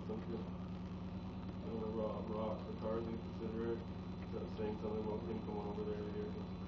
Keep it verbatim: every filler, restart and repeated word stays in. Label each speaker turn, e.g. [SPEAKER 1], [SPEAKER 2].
[SPEAKER 1] something to uh, rob rocks or cars and consider it. Instead of saying something about him coming over there here.